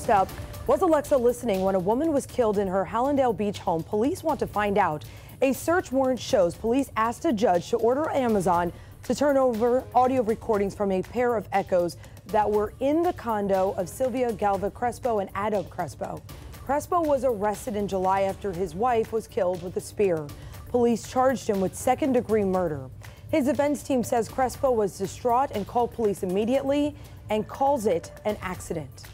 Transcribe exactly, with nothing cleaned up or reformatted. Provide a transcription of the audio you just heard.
First up, was Alexa listening when a woman was killed in her Hallandale Beach home? Police want to find out. A search warrant shows police asked a judge to order Amazon to turn over audio recordings from a pair of echoes that were in the condo of Sylvia Galva Crespo and Adam Crespo. Crespo was arrested in July after his wife was killed with a spear. Police charged him with second-degree murder. His defense team says Crespo was distraught and called police immediately and calls it an accident.